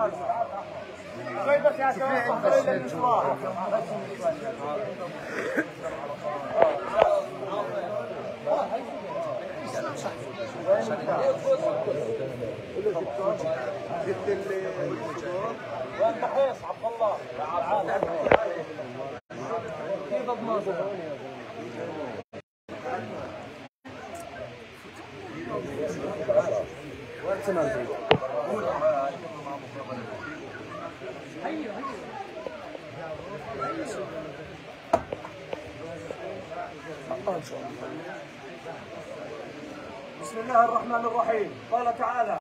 وين بحيص عبد الله بسم الله الرحمن الرحيم. قال تعالى